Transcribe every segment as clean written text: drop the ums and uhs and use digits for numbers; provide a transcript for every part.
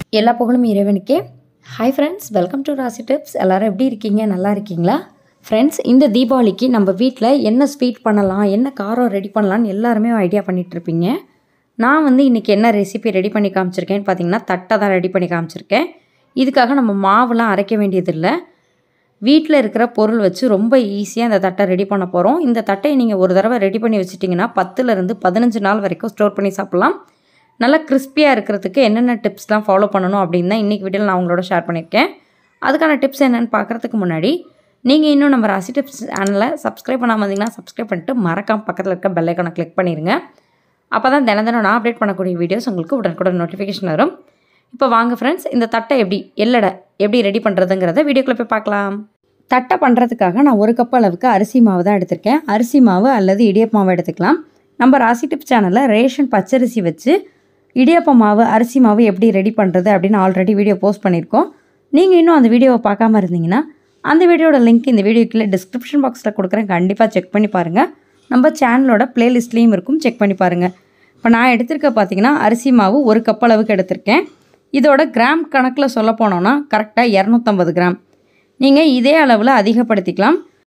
எல்லா புகழும் இறைவனுக்கே. Hi friends, welcome to Rasi tips. எல்லோரும் எப்படி இருக்கீங்க? நல்லா இருக்கீங்களா? ஃப்ரெண்ட்ஸ், இந்த தீபாவளிக்கு நம்ம வீட்டில் என்ன ஸ்வீட் பண்ணலாம், என்ன காரம் ரெடி பண்ணலான்னு எல்லாருமே ஐடியா பண்ணிகிட்ருப்பீங்க. நான் இன்றைக்கி என்ன ரெசிபி ரெடி பண்ணி காமிச்சிருக்கேன்னு பார்த்தீங்கன்னா, தட்டை தான் ரெடி பண்ணி காமிச்சிருக்கேன். இதுக்காக நம்ம மாவுலாம் அரைக்க வேண்டியதில்லை. வீட்டில் இருக்கிற பொருள் வச்சு ரொம்ப ஈஸியாக இந்த தட்டை ரெடி பண்ண போகிறோம். இந்த தட்டையை நீங்கள் ஒரு தடவை ரெடி பண்ணி வச்சுட்டிங்கன்னா 10லேருந்து 15 நாள் வரைக்கும் ஸ்டோர் பண்ணி சாப்பிட்லாம். நல்லா கிறிஸ்பியாக இருக்கிறதுக்கு என்னென்ன டிப்ஸ்லாம் ஃபாலோ பண்ணணும் அப்படின்னு தான் இன்றைக்கி வீடியோவில் நான் உங்களோட ஷேர் பண்ணியிருக்கேன். அதுக்கான டிப்ஸ் என்னென்னு பார்க்குறதுக்கு முன்னாடி நீங்கள் இன்னும் நம்ம ராசி டிப்ஸ் சேனலை சப்ஸ்கிரைப் பண்ணாமல் இருந்தீங்கன்னா சப்ஸ்கிரைப் பண்ணிட்டு மறக்காம பக்கத்தில் இருக்க பெல் ஐக்கானை கிளிக் பண்ணிடுங்க. அப்போ தான் தினம் நான் அப்டேட் பண்ணக்கூடிய வீடியோஸ் உங்களுக்கு உடனுக்குடன் நோட்டிஃபிகேஷன் வரும். இப்போ வாங்க ஃப்ரெண்ட்ஸ், இந்த தட்டை எப்படி ரெடி பண்ணுறதுங்கிறத வீடியோக்குள்ளே போய் பார்க்கலாம். தட்டை பண்ணுறதுக்காக நான் 1 கப் அளவுக்கு அரிசி மாவு தான் எடுத்திருக்கேன். அரிசி மாவு அல்லது இடியப்ப மாவு எடுத்துக்கலாம். நம்ம ராசி டிப்ஸ் சேனலில் ரேஷன் பச்சரிசி வச்சு இடியப்ப மாவு, அரிசி மாவு எப்படி ரெடி பண்ணுறது அப்படின்னு ஆல்ரெடி வீடியோ போஸ்ட் பண்ணியிருக்கோம். நீங்கள் இன்னும் அந்த வீடியோவை பார்க்காம இருந்தீங்கன்னா அந்த வீடியோட லிங்க் இந்த வீடியோக்குள்ளே டிஸ்கிரிப்ஷன் பாக்ஸில் கொடுக்குறேன். கண்டிப்பாக செக் பண்ணி பாருங்கள். நம்ம சேனலோட ப்ளேலிஸ்ட்லேயும் இருக்கும், செக் பண்ணி பாருங்கள். இப்போ நான் எடுத்திருக்க பார்த்தீங்கன்னா அரிசி மாவு 1 கப் அளவுக்கு எடுத்திருக்கேன். இதோட கிராம் கணக்கில் சொல்ல போனோன்னா கரெக்டாக 250 கிராம். நீங்கள் இதே அளவில் அதிகப்படுத்திக்கலாம்.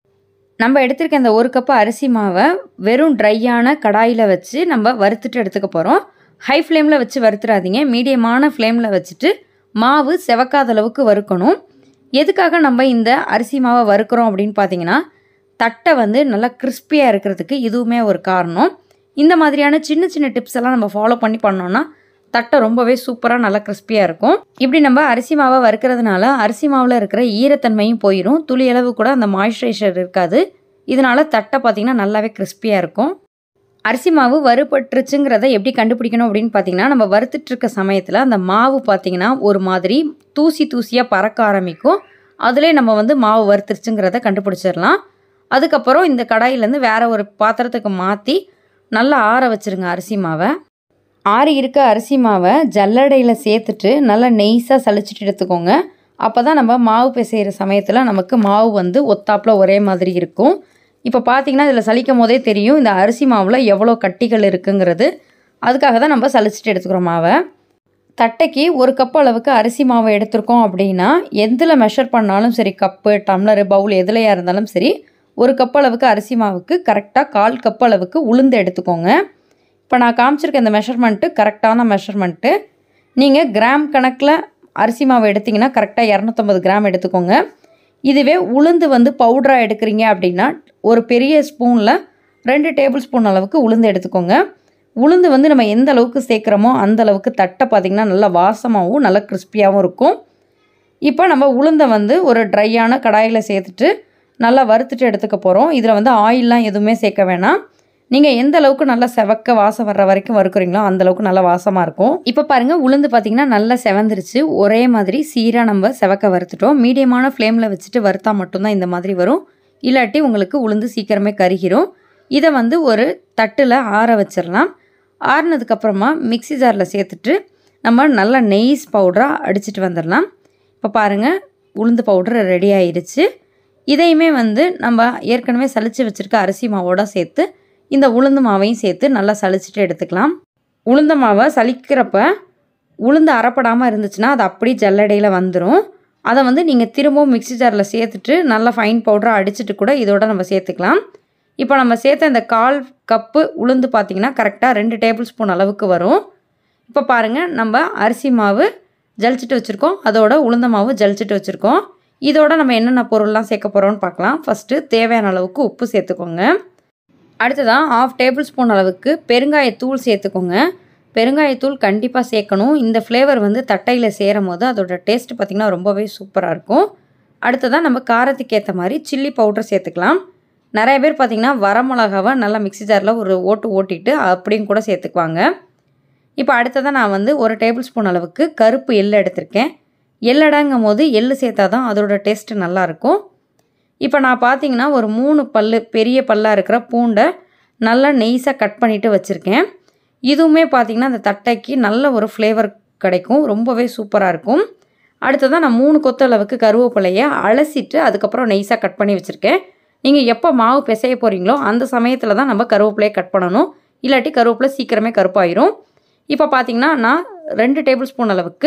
நம்ம எடுத்திருக்க இந்த 1 கப்பு அரிசி மாவை வெறும் ட்ரையான கடாயில் வச்சு நம்ம வறுத்துட்டு எடுத்துக்க போகிறோம். ஹை ஃப்ளேமில் வச்சு வறுத்துறாதீங்க, மீடியமான ஃப்ளேமில் வச்சுட்டு மாவு செவக்காத அளவுக்கு வறுக்கணும். எதுக்காக நம்ம இந்த அரிசி மாவை வறுக்கிறோம் அப்படின்னு பார்த்தீங்கன்னா, தட்டை நல்லா கிறிஸ்பியாக இருக்கிறதுக்கு இதுவுமே ஒரு காரணம். இந்த மாதிரியான சின்ன சின்ன டிப்ஸ் எல்லாம் நம்ம ஃபாலோ பண்ணோன்னா தட்டை ரொம்பவே சூப்பராக நல்லா கிறிஸ்பியாக இருக்கும். இப்படி நம்ம அரிசி மாவை வறுக்கிறதுனால அரிசி மாவில் இருக்கிற ஈரத்தன்மையும் போயிடும், துளி அளவு கூட அந்த மாய்ஸ்சரைசர் இருக்காது. இதனால் தட்டை பார்த்திங்கன்னா நல்லாவே கிறிஸ்பியாக இருக்கும். அரிசி மாவு வறுபட்டுருச்சுங்கிறத எப்படி கண்டுபிடிக்கணும் அப்படின்னு பார்த்தீங்கன்னா, நம்ம வறுத்துட்ருக்க சமயத்தில் அந்த மாவு பார்த்திங்கன்னா ஒரு மாதிரி தூசியாக பறக்க ஆரம்பிக்கும். அதிலே நம்ம மாவு வறுத்துருச்சுங்கிறத கண்டுபிடிச்சிடலாம். அதுக்கப்புறம் இந்த கடாயிலேருந்து வேறு ஒரு பாத்திரத்துக்கு மாற்றி நல்லா ஆற வச்சுருங்க அரிசி மாவை. ஆறி இருக்க அரிசி மாவை ஜல்லடையில் சேர்த்துட்டு நல்லா நெய்ஸாக சளிச்சிட்டு எடுத்துக்கோங்க. அப்போ தான் நம்ம மாவு பிசைகிற சமயத்தில் நமக்கு மாவு ஒத்தாப்பில் ஒரே மாதிரி இருக்கும். இப்போ பார்த்தீங்கன்னா இதில் சலிக்கும் போதே தெரியும் இந்த அரிசி மாவில் எவ்வளோ கட்டிகள் இருக்குங்கிறது. அதுக்காக தான் நம்ம சலிச்சிட்டு எடுத்துக்கிறோம் மாவை. தட்டைக்கு 1 கப் அளவுக்கு அரிசி மாவை எடுத்துருக்கோம் அப்படின்னா எதில் மெஷர் பண்ணாலும் சரி, கப்பு, டம்ளரு, பவுல் எதுலையாக இருந்தாலும் சரி, 1 கப் அளவுக்கு அரிசி மாவுக்கு கரெக்டாக 1/4 கப் அளவுக்கு உளுந்து எடுத்துக்கோங்க. இப்போ நான் காமிச்சிருக்க இந்த மெஷர்மெண்ட்டு கரெக்டான மெஷர்மெண்ட்டு. நீங்கள் கிராம் கணக்கில் அரிசி மாவு எடுத்திங்கன்னா கரெக்டாக 250 கிராம் எடுத்துக்கோங்க. இதுவே உளுந்து பவுடராக எடுக்கிறீங்க அப்படின்னா ஒரு பெரிய ஸ்பூனில் 2 டேபிள் ஸ்பூன் அளவுக்கு உளுந்து எடுத்துக்கோங்க. உளுந்து நம்ம எந்த அளவுக்கு சேர்க்குறோமோ அந்த அளவுக்கு தட்டை பார்த்திங்கன்னா நல்லா வாசமாகவும் நல்லா கிறிஸ்பியாகவும் இருக்கும். இப்போ நம்ம உளுந்தை ஒரு ட்ரையான கடாயில் சேர்த்துட்டு நல்லா வறுத்துட்டு எடுத்துக்க போகிறோம். இதில் ஆயிலெலாம் எதுவுமே சேர்க்க வேணாம். நீங்கள் எந்த அளவுக்கு நல்லா செவக்க வாசம் வர்ற வரைக்கும் வறுக்குறீங்களோ அந்தளவுக்கு நல்லா வாசமாக இருக்கும். இப்போ பாருங்கள், உளுந்து பார்த்திங்கன்னா நல்லா செவந்துருச்சு. ஒரே மாதிரி சீராக நம்ம செவக்க வறுத்துட்டோம். மீடியமான ஃப்ளேமில் வச்சுட்டு வறுத்தா மட்டும்தான் இந்த மாதிரி வரும். இல்லாட்டி உங்களுக்கு உளுந்து சீக்கிரமே கருகிரும். இதை ஒரு தட்டில் ஆற வச்சிடலாம். ஆறினதுக்கப்புறமா மிக்ஸி ஜாரில் சேர்த்துட்டு நம்ம நல்லா நெய்ஸ் பவுடராக அடிச்சிட்டு வந்துடலாம். இப்போ பாருங்கள், உளுந்து பவுடர் ரெடி ஆயிடுச்சு. இதையுமே நம்ம ஏற்கனவே சலிச்சு வச்சுருக்க அரிசி மாவோட சேர்த்து இந்த உளுந்து மாவையும் சேர்த்து நல்லா சலிச்சிட்டு எடுத்துக்கலாம். உளுந்த மாவை சலிக்கிறப்ப உளுந்து அரைப்படாமல் இருந்துச்சுன்னா அது அப்படியே ஜல்லடையில் வந்துடும். அதை நீங்கள் திரும்பவும் மிக்ஸி ஜாரில் சேர்த்துட்டு நல்லா ஃபைன் பவுடராக அடிச்சுட்டு கூட இதோட நம்ம சேர்த்துக்கலாம். இப்போ நம்ம சேர்த்த இந்த 1/4 கப்பு உளுந்து பார்த்திங்கன்னா கரெக்டாக 2 டேபிள் ஸ்பூன் அளவுக்கு வரும். இப்போ பாருங்கள், நம்ம அரிசி மாவு ஜலிச்சிட்டு வச்சுருக்கோம், அதோட உளுந்த மாவு ஜலிச்சிட்டு வச்சுருக்கோம். இதோட நம்ம என்னென்ன பொருள்லாம் சேர்க்க போகிறோம்னு பார்க்கலாம். ஃபஸ்ட்டு தேவையான அளவுக்கு உப்பு சேர்த்துக்கோங்க. அடுத்ததான் 1/2 டேபிள் ஸ்பூன் அளவுக்கு பெருங்காயத்தூள் சேர்த்துக்கோங்க. பெருங்காயத்தூள் கண்டிப்பாக சேர்க்கணும். இந்த ஃப்ளேவர் தட்டையில் சேரும் போது அதோட டேஸ்ட் பார்த்திங்கன்னா ரொம்பவே சூப்பராக இருக்கும். அடுத்ததான் நம்ம காரத்துக்கு ஏற்ற மாதிரி சில்லி பவுடர் சேர்த்துக்கலாம். நிறைய பேர் பார்த்திங்கன்னா வரமிளகாவை நல்லா மிக்ஸி ஜாரில் ஒரு ஓட்டிட்டு அப்படியும் கூட சேர்த்துக்குவாங்க. இப்போ அடுத்ததான் நான் 1 டேபிள் ஸ்பூன் அளவுக்கு கருப்பு எள்ளு எடுத்திருக்கேன். எள்ளடங்கும் போது எள்ளு சேர்த்தா தான் அதோட டேஸ்ட்டு நல்லாயிருக்கும். இப்போ நான் பார்த்திங்கன்னா ஒரு 3 பெரிய பல்லாக இருக்கிற பூண்டை நல்லா நெய்ஸாக கட் பண்ணிவிட்டு வச்சுருக்கேன். இதுவுமே பார்த்திங்கன்னா அந்த தட்டைக்கு நல்ல ஒரு ஃப்ளேவர் கிடைக்கும், ரொம்பவே சூப்பராக இருக்கும். அடுத்ததான் நான் 3 கொத்து அளவுக்கு கருவேப்பிலையை அலசிட்டு அதுக்கப்புறம் நெய்ஸாக கட் பண்ணி வச்சுருக்கேன். நீங்கள் எப்போ மாவு பிசைய போகிறீங்களோ அந்த சமயத்தில் தான் நம்ம கருவேப்பிலையை கட் பண்ணணும், இல்லாட்டி கருவேப்பிலை சீக்கிரமே கருப்பாயிரும். இப்போ பார்த்திங்கன்னா நான் 2 டேபிள் ஸ்பூன் அளவுக்கு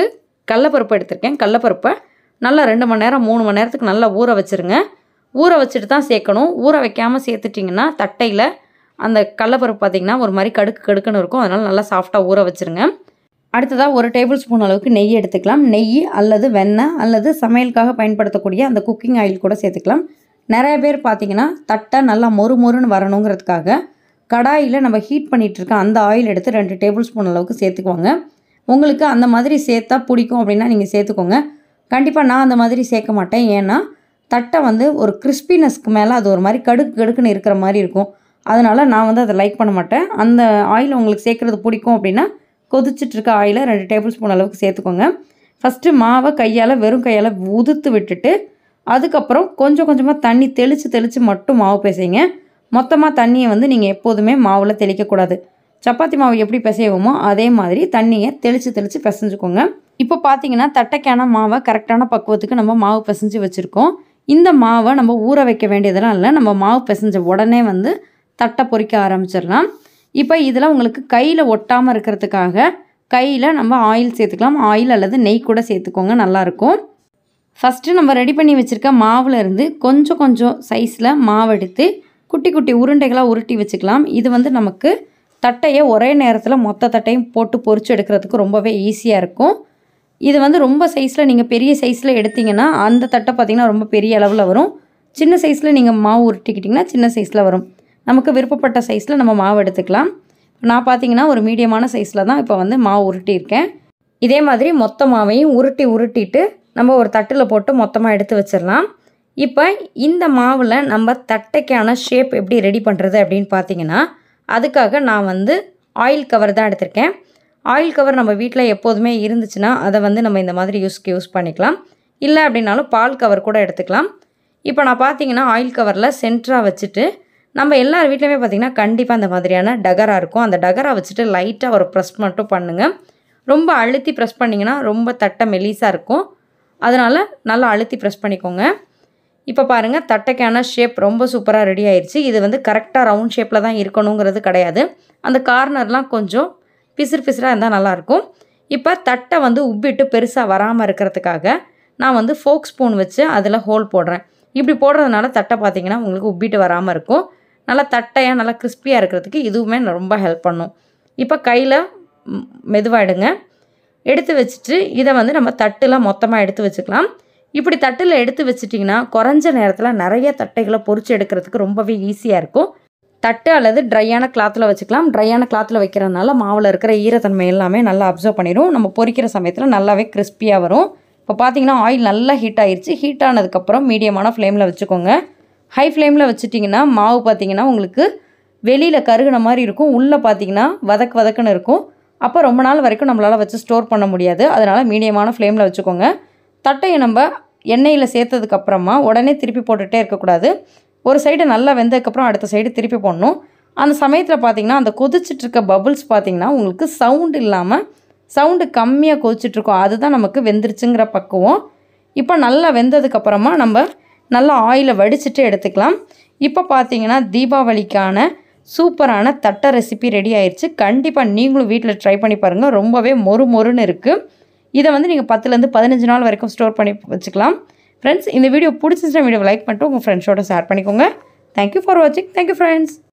கடலப்பருப்பு எடுத்திருக்கேன். கடலப்பருப்பை நல்லா 2 மணி நேரம் 3 மணி நேரத்துக்கு நல்லா ஊற வச்சுருங்க. ஊற வச்சுட்டு தான் சேர்க்கணும். ஊற வைக்காமல் சேர்த்துட்டிங்கன்னா தட்டையில் அந்த கடலப்பருப்பு பார்த்திங்கன்னா ஒரு மாதிரி கடுக்குன்னு இருக்கும். அதனால் நல்லா சாஃப்டாக ஊற வச்சுருங்க. அடுத்ததாக 1 டேபிள் ஸ்பூன் அளவுக்கு நெய் எடுத்துக்கலாம். நெய் அல்லது வெண்ணெய் அல்லது சமையலுக்காக பயன்படுத்தக்கூடிய அந்த குக்கிங் ஆயில் கூட சேர்த்துக்கலாம். நிறைய பேர் பார்த்திங்கன்னா தட்டை நல்லா மொறுன்னு வரணுங்கிறதுக்காக கடாயில் நம்ம ஹீட் பண்ணிகிட்டு இருக்க அந்த ஆயில் எடுத்து 2 டேபிள் ஸ்பூன் அளவுக்கு சேர்த்துக்குவாங்க. உங்களுக்கு அந்த மாதிரி சேர்த்தா பிடிக்கும் அப்படின்னா நீங்கள் சேர்த்துக்கோங்க. கண்டிப்பாக நான் அந்த மாதிரி சேர்க்க மாட்டேன். ஏன்னா தட்டை வந்து ஒரு கிறிஸ்பினஸ்க்கு மேலே அது ஒரு மாதிரி கடுக்குன்னு இருக்கிற மாதிரி இருக்கும். அதனால் நான் வந்து அதை லைக் பண்ண மாட்டேன். அந்த ஆயில் உங்களுக்கு சேர்க்குறது பிடிக்கும் அப்படின்னா கொதிச்சிட்ருக்க ஆயிலை 2 டேபிள் ஸ்பூன் அளவுக்கு சேர்த்துக்கோங்க. ஃபஸ்ட்டு மாவை வெறும் கையால் உதுத்து விட்டுட்டு அதுக்கப்புறம் கொஞ்சமாக தண்ணி தெளித்து மட்டும் மாவு பிசைங்க. மொத்தமாக தண்ணியை வந்து நீங்கள் எப்போதுமே மாவில் தெளிக்கக்கூடாது. சப்பாத்தி மாவு எப்படி பிசைவோமோ அதே மாதிரி தண்ணியை தெளித்து பிசைஞ்சுக்கோங்க. இப்போ பார்த்தீங்கன்னா தட்டைக்கான மாவை கரெக்டான பக்குவத்துக்கு நம்ம மாவு பிசைஞ்சு வச்சுருக்கோம். இந்த மாவை நம்ம ஊற வைக்க வேண்டியதெல்லாம் இல்லை. நம்ம மாவு பிசைஞ்ச உடனே வந்து தட்டை பொரிக்க ஆரம்பிச்சிடலாம். இப்போ இதில் உங்களுக்கு கையில் ஒட்டாமல் இருக்கிறதுக்காக கையில் நம்ம ஆயில் சேர்த்துக்கலாம். ஆயில் அல்லது நெய் கூட சேர்த்துக்கோங்க, நல்லாயிருக்கும். ஃபஸ்ட்டு நம்ம ரெடி பண்ணி வச்சுருக்க மாவுலேருந்து கொஞ்சம் சைஸில் மாவு எடுத்து குட்டி உருண்டைகளாக உருட்டி வச்சுக்கலாம். இது வந்து நமக்கு தட்டையை ஒரே நேரத்தில் மொத்த தட்டையும் போட்டு பொரிச்சு எடுக்கிறதுக்கு ரொம்பவே ஈஸியாக இருக்கும். இது வந்து ரொம்ப சைஸில் நீங்கள் பெரிய சைஸில் எடுத்திங்கன்னா அந்த தட்டை பார்த்திங்கன்னா ரொம்ப பெரிய அளவில் வரும். சின்ன சைஸில் நீங்கள் மாவு உருட்டிக்கிட்டிங்கன்னா சின்ன சைஸில் வரும். நமக்கு விருப்பப்பட்ட சைஸில் நம்ம மாவு எடுத்துக்கலாம். நான் பார்த்திங்கன்னா ஒரு மீடியமான சைஸில் தான் இப்போ வந்து மாவு உருட்டியிருக்கேன். இதே மாதிரி மொத்த மாவையும் உருட்டிட்டு நம்ம ஒரு தட்டில் போட்டு மொத்தமாக எடுத்து வச்சிடலாம். இப்போ இந்த மாவில் நம்ம தட்டைக்கான ஷேப் எப்படி ரெடி பண்ணுறது அப்படின்னு பார்த்தீங்கன்னா அதுக்காக நான் வந்து ஆயில் கவர் தான் எடுத்திருக்கேன். ஆயில் கவர் நம்ம வீட்டில் எப்போதுமே இருந்துச்சுன்னா அதை வந்து நம்ம இந்த மாதிரி யூஸ் பண்ணிக்கலாம். இல்லை அப்படின்னாலும் பால் கவர் கூட எடுத்துக்கலாம். இப்போ நான் பார்த்தீங்கன்னா ஆயில் கவரில் சென்டராக வச்சுட்டு நம்ம எல்லார் வீட்லையுமே பார்த்திங்கன்னா கண்டிப்பாக அந்த மாதிரியான டகரா இருக்கும். அந்த டகரா வச்சுட்டு லைட்டாக ஒரு ப்ரெஸ் மட்டும் பண்ணுங்கள். ரொம்ப அழுத்தி ப்ரெஸ் பண்ணிங்கன்னா ரொம்ப தட்டை மெலிசாக இருக்கும். அதனால் நல்லா அழுத்தி ப்ரெஸ் பண்ணிக்கோங்க. இப்போ பாருங்கள் தட்டைக்கான ஷேப் ரொம்ப சூப்பராக ரெடி ஆயிடுச்சு. இது வந்து கரெக்டாக ரவுண்ட் ஷேப்பில் தான் இருக்கணுங்கிறது கிடையாது. அந்த கார்னர்லாம் கொஞ்சம் பிசுறாக இருந்தால் நல்லாயிருக்கும். இப்போ தட்டை வந்து உப்பிட்டு பெருசாக வராமல் இருக்கிறதுக்காக நான் வந்து ஃபோக் ஸ்பூன் வச்சு அதில் ஹோல் போடுறேன். இப்படி போடுறதுனால தட்டை பார்த்திங்கன்னா உங்களுக்கு உப்பிட்டு வராமல் இருக்கும். நல்லா தட்டையாக நல்லா கிறிஸ்பியாக இருக்கிறதுக்கு இதுவுமே ரொம்ப ஹெல்ப் பண்ணும். இப்போ கையில் மெதுவாக எடுத்து வச்சுட்டு இதை வந்து நம்ம தட்டில் மொத்தமாக எடுத்து வச்சுக்கலாம். இப்படி தட்டில் எடுத்து வச்சிட்டிங்கன்னா குறைஞ்ச நேரத்தில் நிறைய தட்டைகளை பொரிச்சு எடுக்கிறதுக்கு ரொம்பவே ஈஸியாக இருக்கும். தட்டு அல்லது ட்ரையான கிளாத்தில் வச்சுக்கலாம். ட்ரையான கிளாத்தில் வைக்கிறதுனால மாவில் இருக்கிற ஈரத்தன்மை எல்லாமே நல்லா அப்சர்வ் பண்ணிடும். நம்ம பொரிக்கிற சமயத்தில் நல்லாவே கிறிஸ்பியாக வரும். இப்போ பார்த்தீங்கன்னா ஆயில் நல்லா ஹீட் ஆயிடுச்சு. ஹீட் ஆனதுக்கப்புறம் மீடியமான ஃப்ளேமில் வச்சுக்கோங்க. ஹை ஃப்ளேமில் வச்சுட்டிங்கன்னா மாவு பார்த்திங்கன்னா உங்களுக்கு வெளியில் கருகின மாதிரி இருக்கும். உள்ளே பார்த்திங்கன்னா வதக்குன்னு இருக்கும். அப்போ ரொம்ப நாள் வரைக்கும் நம்மளால் வச்சு ஸ்டோர் பண்ண முடியாது. அதனால் மீடியமான ஃப்ளேமில் வச்சுக்கோங்க. தட்டையை நம்ம எண்ணெயில் சேர்த்ததுக்கப்புறமா உடனே திருப்பி போட்டுகிட்டே இருக்கக்கூடாது. ஒரு சைடு நல்லா வெந்ததுக்கப்புறம் அடுத்த சைடு திருப்பி போடணும். அந்த சமயத்தில் பார்த்திங்கன்னா அந்த கொதிச்சிட்ருக்க பபுள்ஸ் பார்த்திங்கன்னா உங்களுக்கு சவுண்டு இல்லாமல் சவுண்டு கம்மியாக கொதிச்சிட்ருக்கோம். அதுதான் நமக்கு வெந்துருச்சுங்கிற பக்குவம். இப்போ நல்லா வெந்ததுக்கப்புறமா நம்ம நல்லா ஆயிலை வடிச்சிட்டு எடுத்துக்கலாம். இப்போ பார்த்திங்கன்னா தீபாவளிக்கான சூப்பரான தட்டை ரெசிபி ரெடி ஆயிடுச்சு. கண்டிப்பாக நீங்களும் வீட்டில் ட்ரை பண்ணி பாருங்கள். ரொம்பவே மொறுன்னு இருக்குது. இதை வந்து நீங்கள் 10லேருந்து 15 நாள் வரைக்கும் ஸ்டோர் பண்ணி வச்சுக்கலாம். ஃப்ரெண்ட்ஸ், இந்த வீடியோ பிடிச்சிருந்தா வீடியோவை லைக் பண்ணிட்டு உங்கள் ஃப்ரெண்ட்ஸோட ஷேர் பண்ணிக்கோங்க. தேங்க்யூ ஃபார் வாட்சிங். Thank you friends.